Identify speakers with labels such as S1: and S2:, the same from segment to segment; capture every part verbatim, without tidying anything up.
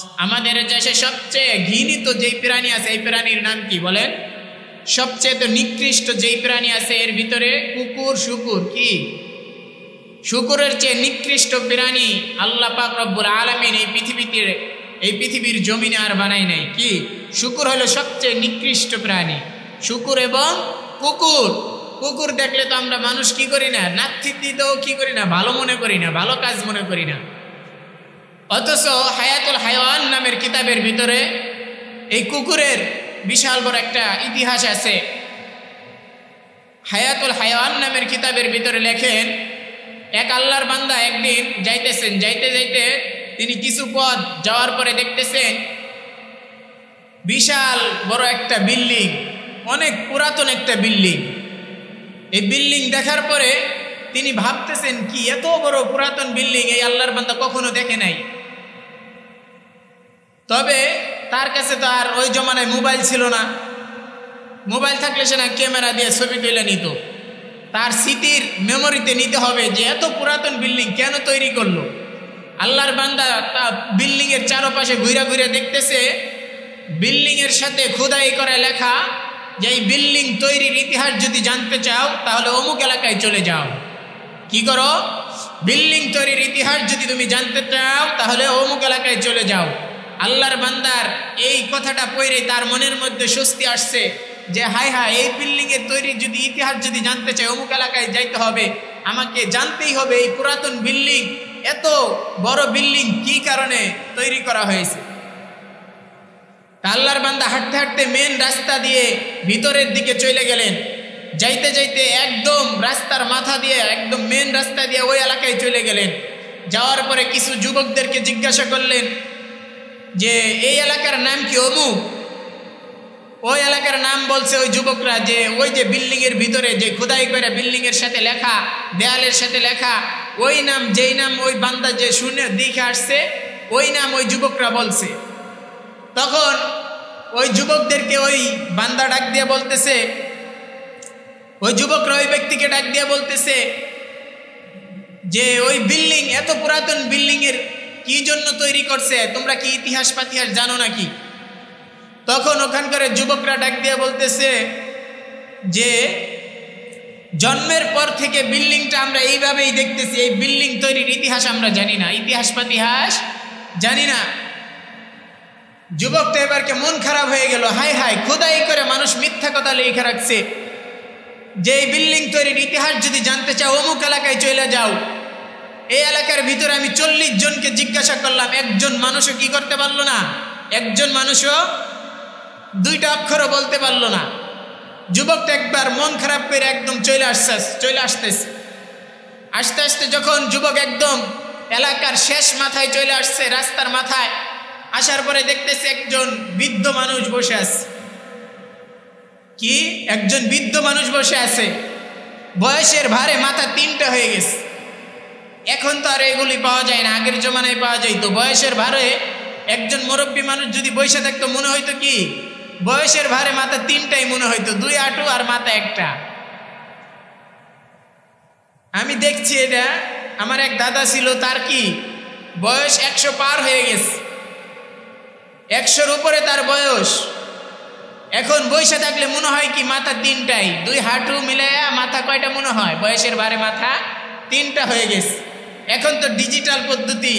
S1: আমাদের দেশে সবচেয়ে ঘৃণিত যেই প্রাণী আছে এই প্রাণীর নাম কি বলেন? সবচেয়ে তো নিকৃষ্ট যেই প্রাণী আছে এর ভিতরে কুকুর, শুকুর। কি? শুকুরের চেয়ে নিকৃষ্ট প্রাণী আল্লাহ পাক রব্বুল আলামিন এই পৃথিবীতে এই পৃথিবীর জমিনে আর বানাই নাই। কি? শুকুর হলো সবচেয়ে নিকৃষ্ট প্রাণী। শুকুর এবং কুকুর। কুকুর দেখলে তো আমরা মানুষ কি করি না, নাত্তিতেও কি করি না, ভালো মনে করি না, ভালো কাজ মনে করি না। অথচ হায়াতুল হায়াওয়ান নামের কিতাবের ভিতরে এই কুকুরের বিশাল বড় একটা ইতিহাস আছে। হায়াতুল হায়াওয়ান নামের কিতাবের ভিতরে লেখেন, এক আল্লাহর বান্দা একদিন যাইতেছেন, যাইতে যাইতে তিনি কিছু পথ যাওয়ার পরে দেখতেছেন বিশাল বড় একটা বিল্ডিং, অনেক পুরাতন একটা বিল্ডিং। এই বিল্ডিং দেখার পরে তিনি ভাবতেছেন কি এত বড় পুরাতন বিল্ডিং এই আল্লাহর বান্দা কখনো দেখে নাই। তবে তার কাছে তো আর ওই জমানায় মোবাইল ছিল না। মোবাইল থাকলে সে না ক্যামেরা দিয়ে ছবি তুলে নিত। তার স্মৃতির মেমোরিতে নিতে হবে যে এত পুরাতন বিল্ডিং কেন তৈরি করলো। আল্লাহর বান্দা বিল্ডিং এর চারপাশে ঘুরে ঘুরে দেখতেছে বিল্ডিং এর সাথে খোদাই করে লেখা যে এই বিল্ডিং তৈরির ইতিহাস যদি জানতে চাও তাহলে অমুক এলাকায় চলে যাও। কি করো? বিল্ডিং তৈরির ইতিহাস যদি তুমি জানতে চাও তাহলে অমুক এলাকায় চলে যাও। আল্লাহর বান্দার এই কথাটা পড়ে তার মনের মধ্যে স্বস্তি আসছে যে হায় হায়, এই বিল্ডিং এর তৈরির যদি ইতিহাস যদি জানতে চাই অমুক এলাকায় যাইতে হবে, আমাকে জানতেই হবে এই পুরাতন বিল্ডিং, এত বড় বিল্ডিং কি কারণে তৈরি করা হয়েছে। আল্লাহর বান্দা হাঁটতে হাঁটতে মেন রাস্তা দিয়ে ভিতরের দিকে চলে গেলেন। যাইতে যাইতে একদম রাস্তার মাথা দিয়ে একদম মেন রাস্তা দিয়ে ওই এলাকায় চলে গেলেন। যাওয়ার পরে কিছু যুবকদেরকে জিজ্ঞাসা করলেন যে এই এলাকার নাম কি? অমুক। ওই এলাকার নাম বলছে ওই যুবকরা যে ওই যে বিল্ডিং এর ভিতরে যে খোদাই করে বিল্ডিং এর সাথে লেখা, দেয়ালের সাথে লেখা ওই নাম, যেই নাম ওই বান্দা যে শুনে দেখে আসছে ওই নাম ওই যুবকরা বলছে। তখন ওই যুবকদেরকে ওই বান্দা ডাক দিয়ে বলতেছে, ওই যুবকরা ওই ব্যক্তিকে ডাক দিয়ে বলতেছে যে ওই বিল্ডিং, এত পুরাতন বিল্ডিং এর কি জন্য তৈরি করছে, তোমরা কি ইতিহাস পাতিহাস জানো নাকি? তখন ওখানকার যুবকরা ডাক দিয়ে বলতেছে যে জন্মের পর থেকে বিল্ডিংটা আমরা এইভাবেই দেখতেছি, এই বিল্ডিং তৈরির ইতিহাস আমরা জানি না, ইতিহাস পাতিহাস জানি না। যুবকটা এবারকে মন খারাপ হয়ে গেল, হায় হায়, খোদাই করে মানুষ মিথ্যা কথা লিখে রাখছে যে এই বিল্ডিং তৈরির ইতিহাস যদি জানতে চাও অমুক এলাকায় চলে যাও। এই এলাকার ভিতরে আমি চল্লিশ জনকে জিজ্ঞাসা করলাম, একজন মানুষও কি করতে পারলো না, একজন মানুষও দুইটা অক্ষরও বলতে পারলো না। যুবকটা একবার মন খারাপ করে একদম চলে আসছে চলে আসতেছে আস্তে আস্তে যখন যুবক একদম এলাকার শেষ মাথায় চলে আসছে, রাস্তার মাথায় আসার পরে দেখতেছে একজন বৃদ্ধ মানুষ বসে আছে। কি? একজন বৃদ্ধ মানুষ বসে আছে, বয়সের ভারে মাথা তিনটা হয়ে গেছে। এখন তো আর এগুলি পাওয়া যায় না, আগের জমানায় পাওয়া যাইতো। বয়সের ভারে একজন মুরব্বী মানুষ যদি বসে থাকতো মনে হইতো কি বয়সের ভারে মাথা তিনটাই মনে হইতো, দুই আটু আর মাথা একটা। আমি দেখছি এটা, আমার এক দাদা ছিল, তার কি বয়স একশো পার হয়ে গেছে, একশোর উপরে তার বয়স। এখন বসে থাকলে মনে হয় কি মাথা তিনটাই, দুই হাঁটু মিলাইয়া মাথা কয়টা মনে হয়, বয়সের ভারে মাথা তিনটা হয়ে গেছে। এখন তো ডিজিটাল পদ্ধতি,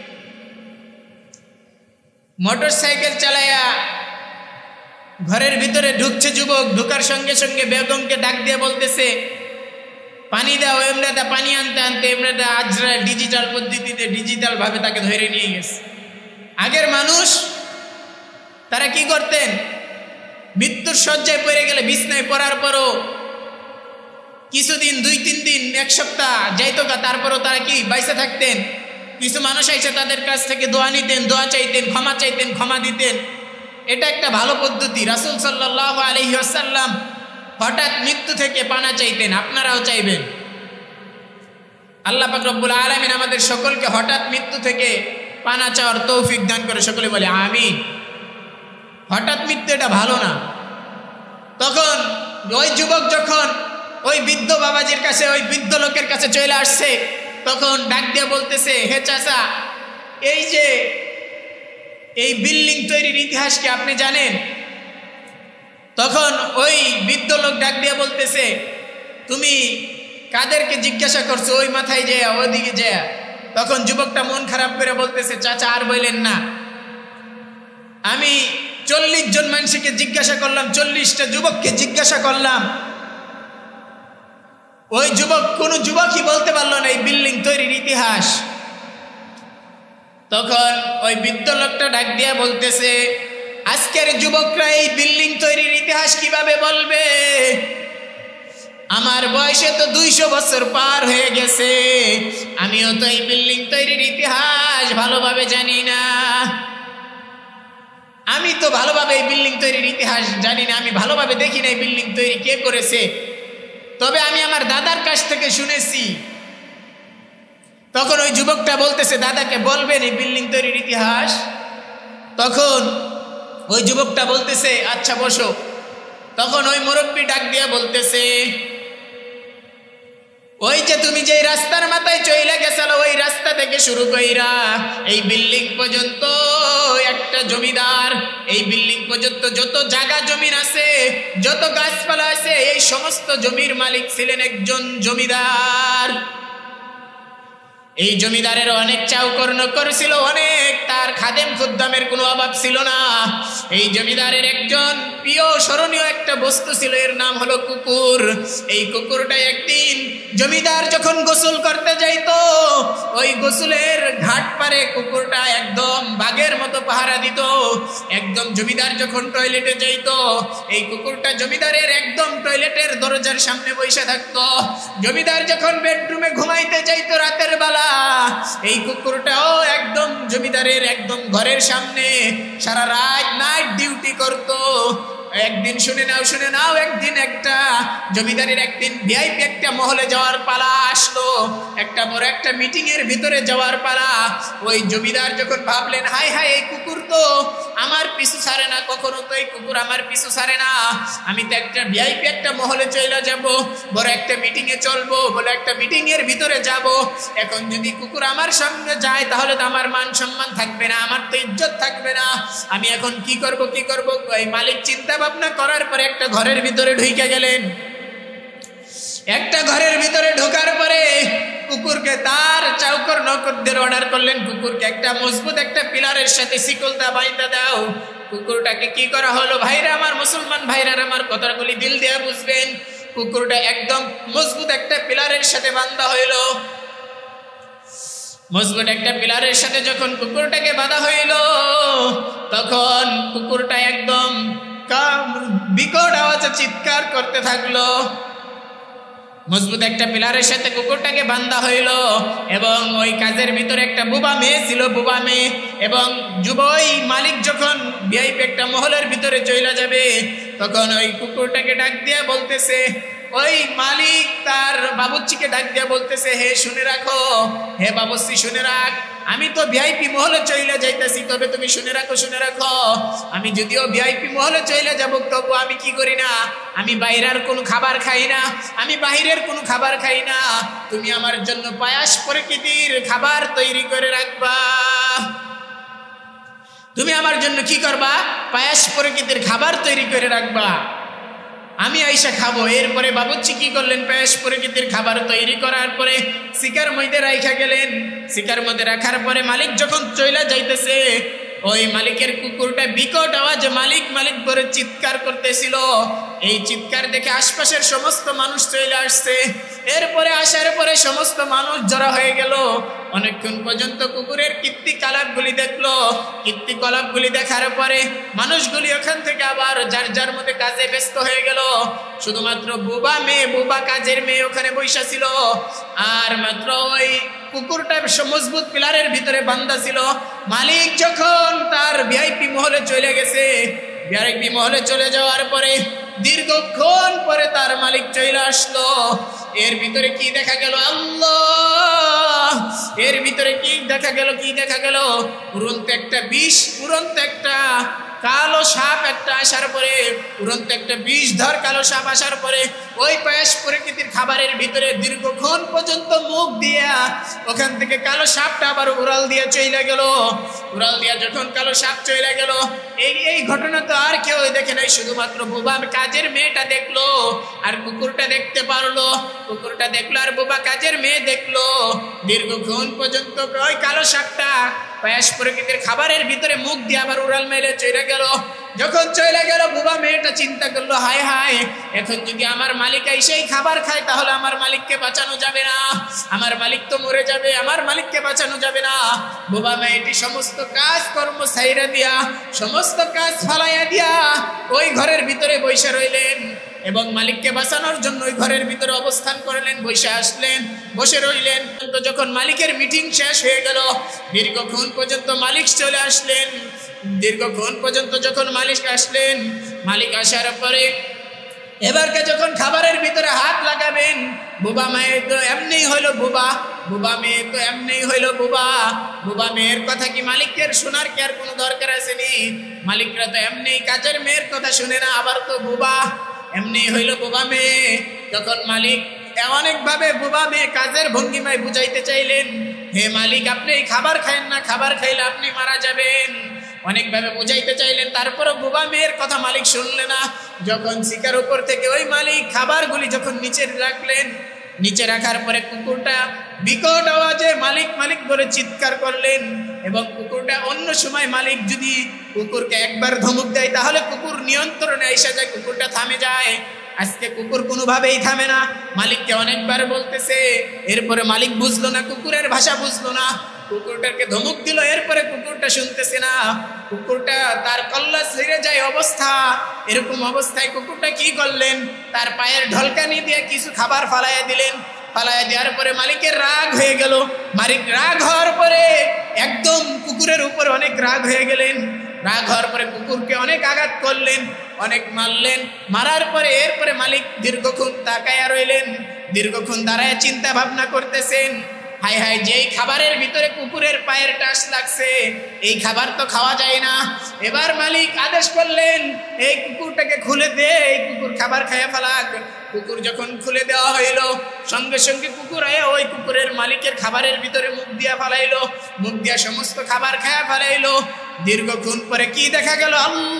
S1: মোটর সাইকেল চালাইয়া ঘরের ভিতরে ঢুকছে যুবক, ঢুকার সঙ্গে সঙ্গে বেগমকে ডাক দিয়ে বলতেছে পানি দাও, এমরাদা পানি আনতে আনতে এমরাদা আজরা ডিজিটাল পদ্ধতিতে ডিজিটাল ভাবে তাকে ধরে নিয়ে গেছে। আগের মানুষ তারা কি করতেন, মৃত্যুর শয্যায় পড়ে গেলে বিছনায় পড়ার পরও কিছুদিন, দুই তিন দিন, এক সপ্তাহ যাইতো গা, তারপরও তারা কি বাইসে থাকতেন। কিছু মানুষ এসে তাদের কাছ থেকে দোয়া নিতেন, দোয়া চাইতেন, ক্ষমা চাইতেন, ক্ষমা দিতেন। এটা একটা ভালো পদ্ধতি। রাসূল সাল্লাল্লাহু আলাইহি ওয়াসাল্লাম হঠাৎ মৃত্যু থেকে পানা চাইতেন, আপনারাও চাইবেন। আল্লাহ পাক রব্বুল আলামিন আমাদের সকলকে হঠাৎ মৃত্যু থেকে পানা চাওয়ার তৌফিক দান করে, সকলে বলে আমিন। হঠাৎ মৃত্যু এটা ভালো না। তখন ওই যুবক যখন ওই বৃদ্ধ বাবাজির কাছে, ওই বৃদ্ধ লোকের কাছে চলে আসছে, তখন ডাক দিয়ে বলতেছে, হে চাচা, এই যে এই বিল্ডিং তৈরির ইতিহাস কি আপনি জানেন? তখন ওই বৃদ্ধ লোক ডাক দিয়ে বলতেছে, তুমি কাদেরকে জিজ্ঞাসা করছো? ওই মাথায় যায়, ওইদিকে যায়। তখন যুবকটা মন খারাপ করে বলতেছে, চাচা আর বললেন না, আমি চল্লিশ জন মানুষকে জিজ্ঞাসা করলাম, চল্লিশটা যুবককে জিজ্ঞাসা করলাম, ওই যুবক কোন যুবকই বলতে পারলো না এই বিল্ডিং তৈরির ইতিহাস। তখন ওই বৃদ্ধ লোকটা ডাক দিয়া বলতেছে, আজকের যুবকরা এই বিল্ডিং তৈরির ইতিহাস কিভাবে বলবে? আমার বয়সে তো দুইশো বছর পার হয়ে গেছে, আমিও তো এই বিল্ডিং তৈরির ইতিহাস ভালোভাবে জানি না। আমি তো ভালোভাবে এই বিল্ডিং তৈরির ইতিহাস জানি না, আমি ভালোভাবে দেখি না এই বিল্ডিং তৈরি কে করেছে, তবে আমি আমার দাদার কাছ থেকে শুনেছি। তখন ওই যুবকটা বলতেছে, দাদাকে বলবেন এই বিল্ডিং তৈরির ইতিহাস? তখন ওই যুবকটা বলতেছে, আচ্ছা বসো। তখন ওই মুরব্বী ডাক দিয়া বলতেছে, ওই যে তুমি যে রাস্তার মাথায় চইলা গেছালো, ওই রাস্তা থেকে শুরু কইরা এই বিল্ডিং পর্যন্ত একটা জমিদার, এই বিল্ডিং পর্যন্ত যত জায়গা জমিন আছে, যত গাছপালা আছে, এই সমস্ত জমির মালিক ছিলেন একজন জমিদার। এই জমিদারের অনেক চাউকর নৌকর ছিল, অনেক, তার খাদেম খুদ্দামের কোনো অভাব ছিল না। এই জমিদারের একজন প্রিয় স্মরণীয় একটা বস্তু ছিল, এর নাম হলো কুকুর। এই কুকুরটা একদিন জমিদার যখন গোসল করতে যাইতো, ওই গোসলের ঘাট পারে কুকুরটা একদম বাঘের মতো পাহারা দিত। একদম জমিদার যখন টয়লেটে যাইতো, এই কুকুরটা জমিদারের একদম টয়লেটের দরজার সামনে বসে থাকতো। জমিদার যখন বেডরুমে ঘুমাইতে যাইতো রাতের বেলা, এই কুকুরটাও একদম জমিদারের একদম ঘরের সামনে সারা রাত নাইট ডিউটি করতো। একদিন শুনে নাও শুনে নাও একদিন একটা জমিদারের একদিন ভিআইপি একটা মহলে যাওয়ার পালা আসলো, একটা বড় একটা মিটিং এর ভিতরে যাওয়ার পালা। ওই জমিদার যখন ভাবলেন, হাই হাই এই কুকুর তো আমার পিছু ছাড়ে না, কখনো তো এই কুকুর আমার পিছু ছাড়ে না, আমি তো একটা ভিআইপি একটা মহলে চলে যাব, বড় একটা মিটিং এ চলবো বলে একটা মিটিং এর ভিতরে যাব, এখন যদি কুকুর আমার সঙ্গে যায় তাহলে তো আমার মান সম্মান থাকবে না, আমার তো ইজ্জত থাকবে না, আমি এখন কি করব কি করব। এই মালিক চিন্তা ভাবনা করার পরে একটা ঘরের ভিতরে ঢুকে গেলেন। একটা ঘরের ভিতরে ঢোকার পরে কুকুরকে তার চাউকর নৌকরদের অর্ডার করলেন, কুকুরকে একটা মজবুত একটা পিলারের সাথে শিকলটা বাইন্ধা দাও। কুকুরটাকে কি করা হলো? ভাইরা আমার, মুসলমান ভাইরা আমার কথাগুলি দিল দিয়ে বুঝবেন। কুকুরটা একদম মজবুত একটা পিলারের সাথে বাঁধা হইল। মজবুত একটা পিলারের সাথে যখন কুকুরটাকে বাঁধা হইল, তখন কুকুরটা একদম বিকট আওয়াজে চিৎকার করতে থাকলো। মজবুত একটা পিলারের সাথে কুকুরটাকে বাঁধা হইল, এবং ওই কাজের ভিতরে একটা বুবা মেয়ে ছিল, বুবা মেয়ে। এবং যুবই মালিক যখন ভিআইপি একটা মহলের ভিতরে চলে যাবে, তখন ওই কুকুরটাকে ডাক দিয়া বলতেছে, ওই মালিক তার বাবুচ্চিকে ডাক দিয়া বলতেছে, হে শুনে রাখো, হে বাবুচ্চি শুনে রাখ, আমি তো ভিআইপি মহলে চলে যাইতেছি, তবে তুমি শুনে রাখো শুনে রাখো আমি যদিও ভিআইপি মহলে চলে যাব, তবু আমি কি করি না, আমি বাইরের কোনো খাবার খাই না, আমি বাহিরের কোনো খাবার খাই না, তুমি আমার জন্য পায়াস প্রকৃতির খাবার তৈরি করে রাখবা। তুমি আমার জন্য কি করবা? পায়াস প্রকৃতির খাবার তৈরি করে রাখবা, আমি আইসা খাবো। এরপরে বাবুচ্চি কি করলেন? পায়াস প্রকৃতির খাবার তৈরি করার পরে শিকার মধ্যে রাখা গেলেন। শিকার মধ্যে রাখার পরে মালিক যখন চইলা যাইতেছে, ওই মালিকের কুকুরটা বিকট আওয়াজ মালিক মালিক করে চিৎকার করতেছিল। এই চিৎকার দেখে আশপাশের সমস্ত মানুষ চলে আসছে। এরপরে আসার পরে সমস্ত মানুষ জড়া হয়ে গেল। অনেকক্ষণ পর্যন্ত কুকুরের কীর্তিকলাপগুলি দেখলো। কীর্তিকলাপগুলি দেখার পরে মানুষগুলি ওখান থেকে আবার যার যার মধ্যে কাজে ব্যস্ত হয়ে গেল। শুধুমাত্র বুবা মেয়ে, বুবা কাজের মেয়ে ওখানে বৈশা ছিল, আর মাত্র ওই কুকুরটা মজবুত পিলারের ভিতরে বান্ধা ছিল। মালিক যখন তার ভিআইপি মহলে চলে গেছে, ভিআইপি মহলে চলে যাওয়ার পরে দীর্ঘক্ষণ পরে তার মালিক চলে আসলো। এর ভিতরে কি দেখা গেল? আল্লাহ! এর ভিতরে কি দেখা গেল? কি দেখা গেল? উড়ন্ত একটা বিষ, উড়ন্ত একটা কালো সাপ একটা আসার পরে, উড়ন্ত একটা বিষধর কালো সাপ আসার পরে ওই পায়েস প্রকৃতির খাবারের ভিতরে দীর্ঘক্ষণ পর্যন্ত মুখ দিয়া ওখান থেকে কালো সাপটা আবার উড়াল দিয়ে চলে গেল। উড়াল দিয়া যখন কালো সাপ চলে গেল, এই এই ঘটনা তো আর কেউ দেখে নাই, শুধুমাত্র বুবা কাজের মেয়েটা দেখলো আর কুকুরটা দেখতে পারলো। কুকুরটা দেখলো আর বুবা কাজের মেয়ে দেখলো। দীর্ঘক্ষণ পর্যন্ত ওই কালো সাপটা পায়েস প্রকৃতির খাবারের ভিতরে মুখ দিয়ে আবার উড়াল মেরে চলে গেল। যখন চলে গেল, বুবা মেয়েটা চিন্তা করলো, হায় হায়, এখন যদি আমার মালিক এসেই খাবার খায় তাহলে আমার মালিককে বাঁচানো যাবে না, আমার মালিক তো মরে যাবে, আমার মালিককে বাঁচানো যাবে না। বুবা মেয়েটি সমস্ত কাজ কর্ম ছাইরা দিয়া, সমস্ত কাজ ফালাইয়া দিয়া ওই ঘরের ভিতরে বসে রইলেন এবং মালিককে বাঁচানোর জন্য ওই ঘরের ভিতরে অবস্থান করলেন, বসে আসলেন, বসে রইলেন। তো যখন মালিকের মিটিং শেষ হয়ে গেল, দীর্ঘক্ষণ পর্যন্ত মালিক চলে আসলেন। দীর্ঘক্ষণ পর্যন্ত যখন মালিক আসলেন, মালিক আসার পরে এবারকে যখন খাবারের ভিতরে হাত লাগাবেন, বুবা মেয়ে তো এমনি হইলো বুবা, বুবা মেয়ে তো এমনি হইলো বুবা। বুবা মেয়ের কথা কি মালিকের শোনার কি আর কোনো দরকার আসেনি? মালিকরা তো এমনি কাজের মেয়ের কথা শুনে না, আবার তো বুবা, এমনি হইলো বুবা মেয়ে। যখন মালিক অনেকভাবে বুবা মেয়ে কাজের ভঙ্গিমায় বুঝাইতে চাইলেন, হে মালিক, আপনি খাবার খাইন না, খাবার খাইলে আপনি মারা যাবেন, অনেকভাবে বুঝাইতে চাইলেন, তারপরে বুবা মেয়ের কথা মালিক শুনলে না। যখন শিকার উপর থেকে ওই মালিক খাবারগুলি যখন নিচে রাখলেন, নিচে রাখার পরে কুকুরটা বিকট আওয়াজে মালিক মালিক বলে চিৎকার করলেন। এবং কুকুরটা অন্য সময় মালিক যদি কুকুরকে একবার ধমক দেয় তাহলে কুকুর নিয়ন্ত্রণে এসে যায়, কুকুরটা থামে যায়। আজকে কুকুর কোনোভাবেই থামে না, মালিককে অনেকবার বলতেছে, এরপরে মালিক বুঝলো না, কুকুরের ভাষা বুঝলো না, কুকুরটাকে ধমক দিল, এরপরে কুকুরটা শুনতেছে না, কুকুরটা তার কল্লা ছেড়ে যায় অবস্থা। এরকম অবস্থায় কুকুরটা কি করলেন, তার পায়ের ঢলকানি দিয়ে কিছু খাবার ফালাইয়া দিলেন। ফালাইয়া দেওয়ার পরে মালিকের রাগ হয়ে গেল। মালিক রাগ হওয়ার পরে একদম কুকুরের উপর অনেক রাগ হয়ে গেলেন। রাগ হওয়ার পরে কুকুরকে অনেক আঘাত করলেন, অনেক মারলেন। মারার পরে এরপরে মালিক দীর্ঘক্ষণ তাকায়া রইলেন, দীর্ঘক্ষণ দাঁড়ায় চিন্তা ভাবনা করতেছেন, হাই হাই, যেই খাবারের ভিতরে কুকুরের পায়ের টাচ লাগছে, এই খাবার তো খাওয়া যায় না। এবার মালিক আদেশ করলেন, এই কুকুরটাকে খুলে দে, এই কুকুর খাবার খাইয়া ফেলাক। কুকুর যখন খুলে দেওয়া হইল, সঙ্গে সঙ্গে কুকুর আয়া ওই কুকুরের মালিকের খাবারের ভিতরে মুখ দিয়া ফেলাইলো, মুখ দিয়া সমস্ত খাবার খায়া ফেলাইলো। দীর্ঘক্ষণ পরে কি দেখা গেল,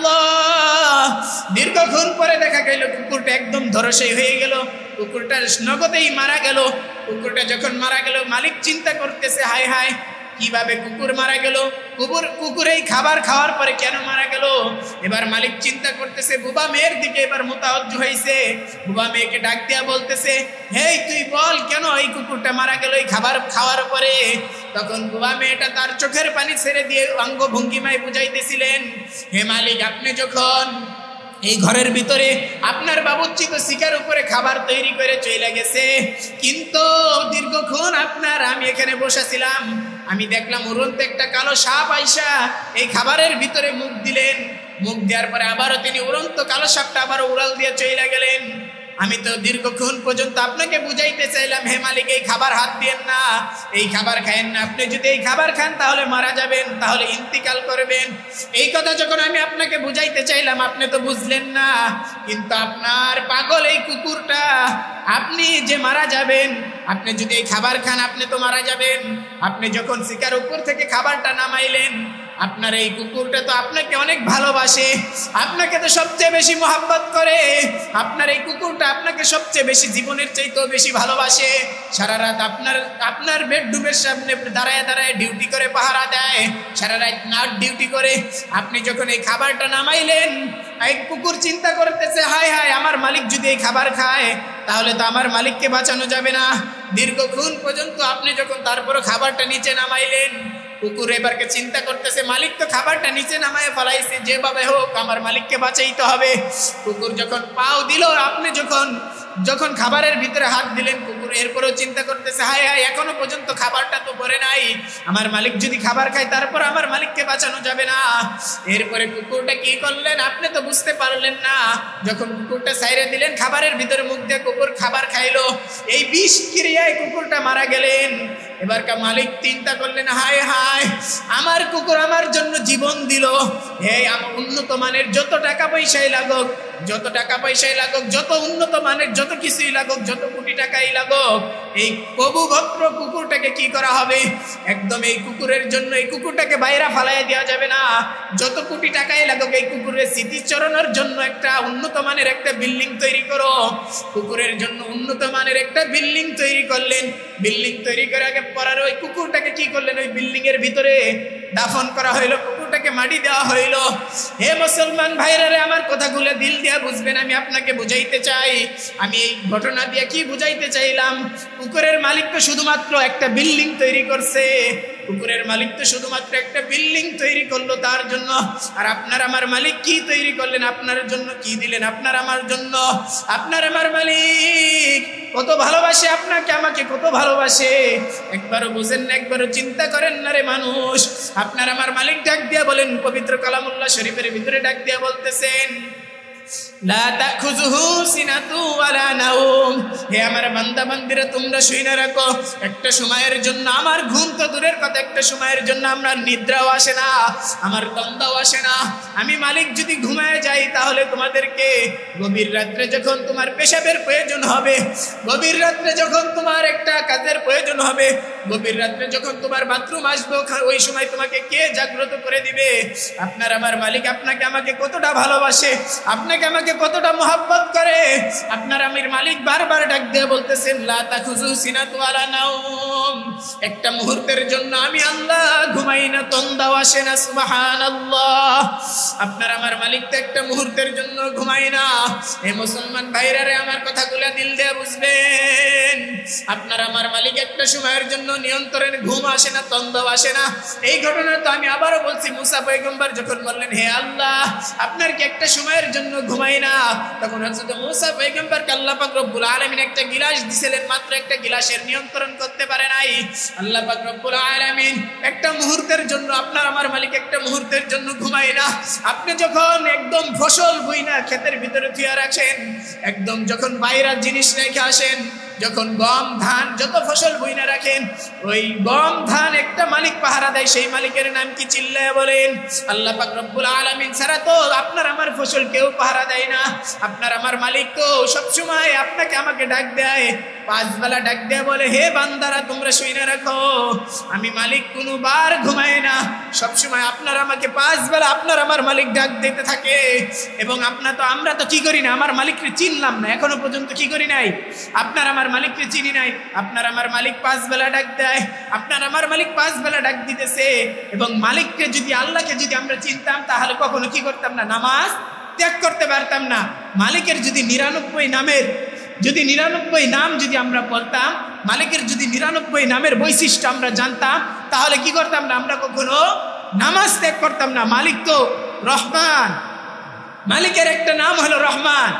S1: আল্লাহ, দীর্ঘক্ষণ পরে দেখা গেল কুকুরটা একদম ধরসই হয়ে গেল, কুকুরটা নগদেই মারা গেল। কুকুরটা যখন মারা গেল, মালিক চিন্তা করতেছে, হায় হায়, কিভাবে কুকুর মারা গেল, কুকুর কুকুর এই খাবার খাওয়ার পরে কেন মারা গেল? এবার মালিক চিন্তা করতেছে, বুবা মেয়ের দিকে এবার মোতাবজ্জ হয়েছে। বুবা মেয়েকে ডাক দিয়া বলতেছে, হেই, তুই বল কেন এই কুকুরটা মারা গেল এই খাবার খাওয়ার পরে? তখন বুবা মেয়েটা তার চোখের পানি ছেড়ে দিয়ে অঙ্গ ভঙ্গিমায় বুঝাইতেছিলেন, হে মালিক, আপনি যখন এই ঘরের ভিতরে আপনার বাবুর্চি তো শিকার উপরে খাবার তৈরি করে চলে গেছে, কিন্তু দীর্ঘক্ষণ আপনার আমি এখানে বসেছিলাম, আমি দেখলাম উড়ন্ত একটা কালো সাপ আইসা এই খাবারের ভিতরে মুখ দিলেন। মুখ দেওয়ার পরে আবারও তিনি উড়ন্ত কালো সাপটা আবার উড়াল দিয়ে চলে গেলেন। আমি তো দীর্ঘক্ষণ পর্যন্ত আপনাকে বুঝাইতে চাইলাম, হে মালিক, এই খাবার হাত দিয়েন না, এই খাবার খায়েন না, আপনি যদি এই খাবার খান তাহলে মারা যাবেন, তাহলে ইন্তিকাল করবেন। এই কথা যখন আমি আপনাকে বুঝাইতে চাইলাম, আপনি তো বুঝলেন না। কিন্তু আপনার পাগল এই কুকুরটা, আপনি যে মারা যাবেন, আপনি যদি এই খাবার খান আপনি তো মারা যাবেন। আপনি যখন শিকার উপর থেকে খাবারটা নামাইলেন, আপনার এই কুকুরটা তো আপনাকে অনেক ভালোবাসে, আপনাকে তো সবচেয়ে বেশি মহব্বত করে, আপনার এই কুকুরটা আপনাকে সবচেয়ে বেশি জীবনের চাইতেও বেশি ভালোবাসে। সারা রাত আপনার আপনার বেডরুমের সামনে দাঁড়ায় দাঁড়ায় ডিউটি করে পাহারা দেয়, সারা রাত নাইট ডিউটি করে। আপনি যখন এই খাবারটা নামাইলেন, এই কুকুর চিন্তা করতেছে, হায় হায়, আমার মালিক যদি এই খাবার খায় তাহলে তো আমার মালিককে বাঁচানো যাবে না। দীর্ঘক্ষণ পর্যন্ত আপনি যখন তারপরও খাবারটা নিচে নামাইলেন, কুকুর এবারকে চিন্তা করতেছে, মালিক তো খাবারটা নিচে নামায় ফেলাইছে, যেভাবে হোক আমার মালিককে বাঁচাইতে হবে। কুকুর যখন পাও দিল, আপনি যখন যখন খাবারের ভিতরে হাত দিলেন, কুকুর এরপরেও চিন্তা করতেছে, হায় হায়, এখনো পর্যন্ত খাবারটা তো পরে নাই, আমার মালিক যদি খাবার খায় তারপর আমার মালিককে বাঁচানো যাবে না। এরপরে কুকুরটা কি করলেন আপনি তো বুঝতে পারলেন না। যখন কুকুরটা সাইরে দিলেন, খাবারের ভিতরে মুখ দিয়ে কুকুর খাবার খাইলো, এই বিষ ক্রিয়ায় কুকুরটা মারা গেলেন। এবারকার মালিক চিন্তা করলেন, হায় হায়, আমার কুকুর আমার জন্য জীবন দিল। হে, আমার উন্নত মানের যত টাকা পয়সাই লাগুক, যত টাকা পয়সাই লাগুক, যত উন্নত মানের যত কিছুই লাগুক, যত কোটি টাকাই লাগুক, এই প্রভু ভদ্র কুকুরটাকে কি করা হবে? একদম এই কুকুরের জন্য এই কুকুরটাকে বাইরে ফালাইয়া দেওয়া যাবে না। যত কোটি টাকাই লাগুক, এই কুকুরের স্মৃতিচরণের জন্য একটা উন্নত মানের একটা বিল্ডিং তৈরি করো। কুকুরের জন্য উন্নত মানের একটা বিল্ডিং তৈরি করলেন। বিল্ডিং তৈরি করে আগে পরার ওই কুকুরটাকে কি করলেন? ওই বিল্ডিং এর ভিতরে দাফন করা হইলো, কুকুরটাকে মাটি দেওয়া হইলো। হে মুসলমান ভাইরা রে, আমার কথাগুলো দিল দিয়া বুঝবেন। আমি আপনাকে বুঝাইতে চাই, আমি এই ঘটনা দিয়ে কি বুঝাইতে চাইলাম? কুকুরের মালিক তো শুধুমাত্র একটা বিল্ডিং তৈরি করছে, কুকুরের মালিক তো শুধুমাত্র একটা বিল্ডিং তৈরি করলো তার জন্য। আর আপনার আমার মালিক কি তৈরি করলেন? আপনার জন্য কি দিলেন? আপনার আমার জন্য। আপনার আমার মালিক কত ভালোবাসে আপনাকে, আমাকে কত ভালোবাসে, একবারও বুঝেন না, একবারও চিন্তা করেন না রে মানুষ। আপনার আমার মালিক ডাক দিয়া বলেন, পবিত্র কালামুল্লাহ শরীফের ভিতরে ডাক দিয়া বলতেছেন, লা তাখুযুহু সিনাতু ওয়ালা নাওম। হে আমার বান্দা বান্দিরা, তোমরা শুনে রাখো, একটা সময়ের জন্য আমার ঘুম তো দূরের কথা, একটা সময়ের জন্য আমার নিদ্রাও আসে না, আমার তন্দাও আসে না। আমি মালিক যদি ঘুমায় যাই, তাহলে তোমাদেরকে গভীর রাত্রে যখন তোমার পেশাবের প্রয়োজন হবে, গভীর রাত্রে যখন তোমার একটা কাজের প্রয়োজন হবে, গভীর রাত্রে যখন তোমার বাথরুম আসবে, ওই সময় তোমাকে কে জাগ্রত করে দিবে? আপনার আমার মালিক আপনাকে আমাকে কতটা ভালোবাসে, আপনাকে আমাকে কতটা মোহাব্বত করে। আপনার আমির মালিক বারবার ডাক দিয়ে বলতেছেন, লা তাখুযুহু সিনাতু ওয়ালা নাওম। একটা মুহূর্তের জন্য আমি আল্লাহ ঘুমাই না, তন্দাও আসে না। সুবহানাল্লাহ। আপনার আমার মালিক তো একটা মুহূর্তের জন্য ঘুমাই না। এই মুসলমান ভাইরা রে, আমার কথাগুলো দিল দিয়ে বুঝবেন। আপনার আমার মালিক একটা সময়ের জন্য নিয়ন্ত্রণের ঘুম আসে না, তন্দাও আসে না। এই ঘটনা তো আমি আবারও বলছি, মুসা পয়গম্বর যখন বললেন, হে আল্লাহ, আপনার কি একটা সময়ের জন্য ঘুমাই না? তখন হযরত মুসা পয়গম্বরকে আল্লাহ পাক রব্বুল আলামিন একটা গিলাস দিয়েছিলেন, মাত্র একটা গিলাসের নিয়ন্ত্রণ করতে পারে নাই। আল্লাহ পাক রব্বুল আলামিন একটা মুহূর্তের জন্য, আপনার আমার মালিক একটা মুহূর্তের জন্য ঘুমায় না। আপনি যখন একদম ফসল বুইনা ক্ষেতের ভিতরে থুয়া রাখেন, একদম যখন বাইরের জিনিস রেখে আসেন, যখন গম ধান যত ফসল বুইনা রাখেন, ওই গম ধান একটা মালিক পাহারা দেয়, সেই মালিকের নাম কি? চিল্লায় বলেন। আল্লাহ পাক রব্বুল আলামিন ছাড়া তো আপনার আমার ফসল কেউ পাহারা দেয় না। আপনার আমার মালিক তো সবসময় আপনাকে আমাকে ডাক দেয়, পাঁচ বেলা ডাক দেয়, বলে, হে বান্দারা, তোমরা শুনে রাখো, আমি মালিক কোনো বার ঘুমাই না। সবসময় আপনার আমাকে পাঁচ বেলা আপনার আমার মালিক ডাক দিতে থাকে। এবং আপনার তো আমরা তো কি করি না, আমার মালিককে চিনলাম না, এখনো পর্যন্ত কি করি নাই, আপনার আমার মালিককে চিনি নাই। আপনার আমার মালিক পাঁচ বেলা ডাক দেয়, আপনার আমার মালিক পাঁচ বেলা ডাক দিতেছে। এবং মালিককে যদি, আল্লাহকে যদি আমরা চিনতাম, তাহলে কখনো কি করতাম না, নামাজ ত্যাগ করতে পারতাম না। মালিকের যদি নিরানব্বই নামের যদি নিরানব্বই নাম যদি আমরা বলতাম, মালিকের যদি নিরানব্বই নামের বৈশিষ্ট্য আমরা জানতাম, তাহলে কি করতাম না, আমরা কখনো নামাজ ত্যাগ করতাম না। মালিক তো রহমান, মালিকের একটা নাম হলো রহমান।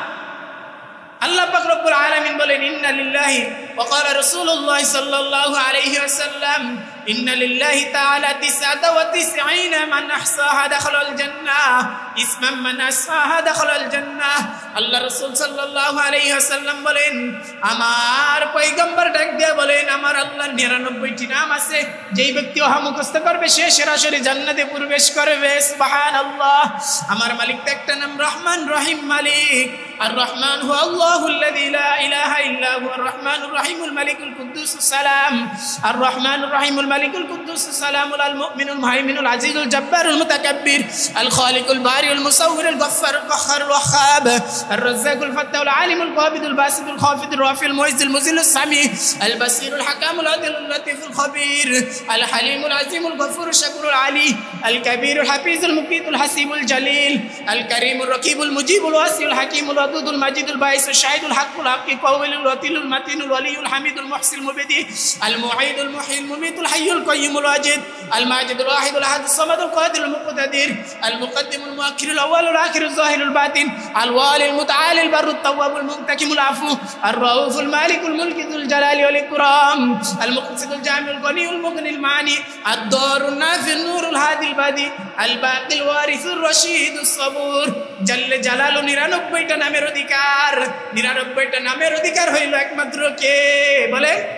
S1: আল্লাহ পাক রব্বুল আলামিন বলেন, ইন্না লিল্লাহি ওয়া ক্বালা রাসূলুল্লাহ সাল্লাল্লাহু আলাইহি ওয়াসাল্লাম, ইন্না লিল্লাহি তাআলা তিসআতা ওয়া তিসঈনা মান আহসাহা দাখালাল জান্নাহ, ইসমান মান আহসাহা দাখালাল জান্নাহ। আল্লাহ রাসূল সাল্লাল্লাহু আলাইহি ওয়াসাল্লাম বলেন, আমার পয়গম্বর ডাক দিয়ে বলেন, আমার আল্লাহর নিরানব্বই টি নাম আছে, যেই ব্যক্তি ওহা মুখস্থ করবে সে সরাসরি জান্নাতে প্রবেশ করবে। সুবহানাল্লাহ। আমার মালিক তো একটা নাম রহমান রহিম মালিক। আর রহমান হু আল্লাহুল্লাযী লা ইলাহা ইল্লা হুয়ার রহমানুর রহিমুল মালিকুল কুদ্দুসুস সালাম। আর রহমানুর রহিমুল মালিকুল কুদ্দুসুস সালামুল আল মুমিনুল মুহাইমিনুল আজিজুল জব্বারুল মুতাকাব্বির আল খালিকুল বারিউল মুসাউবিরুল গফফারুল কাহ্হারুল ওয়াহ্হাব আর রাজ্জাকুল ফাত্তাহুল আলিমুল কাবিদুল বাসিতুল খাফিদুর রাফিউল মুইজ্জুল মুজিল্লুস সামি আল বাসিরুল হাকামুল আদিলুল লতীফুল খবীর আল হালিমুল আজিমুল গফুরুশ শাকুরুল আলী আল কাবীরুল হাফিজুল মুকিতুল হাসিবুল জালিল আল কারীমুর রকিবুল মুজিবুল ওয়াসিউল হাকিমুল ওয়াদুদুল মাজিদুল বাইসুল শাহিদুল হাক্কুল হাক্কি কাওয়িলুল ওয়াতিলুল মাতিনুল ওয়ালিউল হামিদুল মুহসিল মুবিদি আল মুঈদুল মুহয়িল মুমীতুল হাইয়ুল কাইয়্যুমুল ওয়াজিদ আল মাজিদুল ওয়াহিদুল আহাদুস সামাদুল কাদিরুল মুকতাদির আল মুকদ্দিমুল মুআখিরুল আউয়ালুল আখিরুল যাহিরুল বাতিন আল ওয়ালিল মুতাআলিল বারুত তাওয়াবুল মুনতাকিমুল আফু আর রাউফুল মালিকুল মুলকিদুল জালালি ওয়াল ইকরাম আল মুকসিদুল জামিউল গনিউল মুগনিল মানি আদ দারুন নাফিল নূরুল হাদিল বাদি আল বাকিল ওয়ারিসুর রশিদুস সাবুর। জাল্লে জালালু নিরানব্বই টা নামের অধিকার, নিরানব্বই টা নামের অধিকার হইল একমাত্র কে? বলে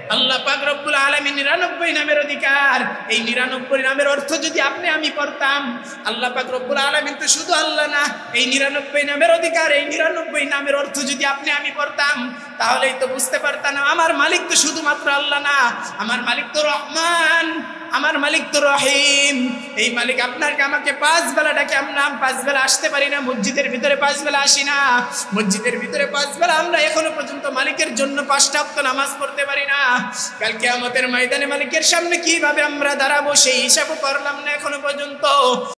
S1: আল্লাহ পাক রব্বুল আলামিন নিরানব্বই নামের অধিকার। এই নিরানব্বই নামের অর্থ যদি আপনি আমি পড়তাম, আল্লাহ পাক রব্বুল আলামিন তো শুধু আল্লাহ না, এই নিরানব্বই নামের অধিকার, এই নিরানব্বই নামের অর্থ যদি আপনি আমি পড়তাম, তাহলেই তো বুঝতে পারতাম আমার মালিক তো শুধুমাত্র আল্লাহ না, আমার মালিক তো রহমান, আমার মালিক তো রহিম। এই মালিক আপনাকে আমাকে পাঁচ বেলা ডাকে, আমরা পাঁচ বেলা আসতে পারি না, মসজিদের ভিতরে পাঁচ বেলা আসি না, মসজিদের ভিতরে পাঁচ বেলা আমরা এখনো পর্যন্ত মালিকের জন্য পাঁচটা ওয়াক্ত নামাজ পড়তে পারি না। কাল কিয়ামতের ময়দানে মালিকের সামনে কিভাবে আমরা দাঁড়াবো সেই হিসাবও করলাম না এখনো পর্যন্ত।